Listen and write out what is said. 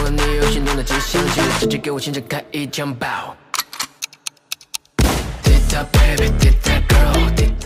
了你有心动的迹象，记得自己给我现场开一枪爆。Did that baby, did that girl, did